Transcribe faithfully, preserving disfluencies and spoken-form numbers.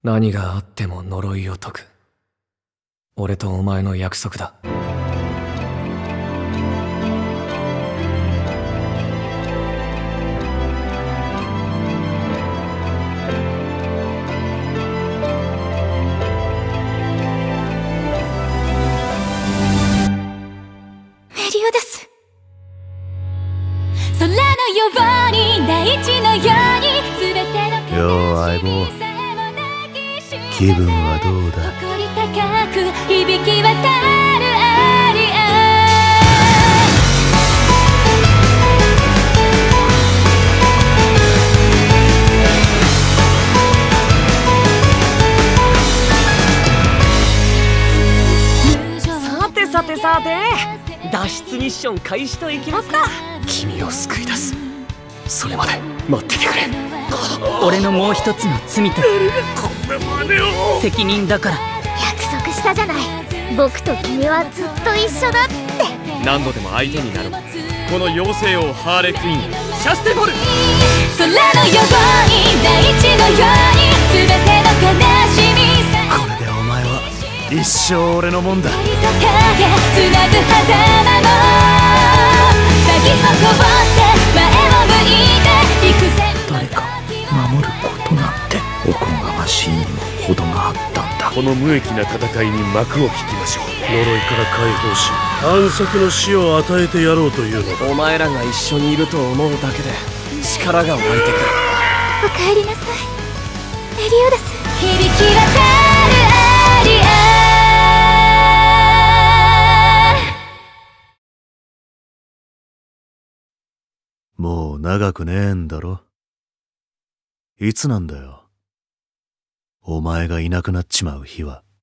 何があっても呪いを解く。俺とお前の約束だ。 メリオダス。空のように大地のように全てのよう相棒、気分はどうだ？ 誇り高く響き渡るアリア。 さてさてさて、脱出ミッション開始といきますか。 君を救い出す。それまで待っててくれ。 俺のもう一つの罪と責任だから。 約束したじゃない。僕と君はずっと一緒だって。 何度でも相手になるこの妖精王ハーレクイーン、シャステボル。 空のように大地のように全ての悲しみさ。 これでお前は一生俺のもんだ。 光と影つなぐ狭間も咲き誇って前を向いて幾千。 誰か守ることなんておこがましいにも程があったんだ。 この無益な戦いに幕を引きましょう。呪いから解放し安息の死を与えてやろうというのだ。 お前らが一緒にいると思うだけで力が湧いてくる。 おかえりなさいメリオダス。響き渡るアリア。 もう長くねえんだろ。いつなんだよ、お前がいなくなっちまう日は。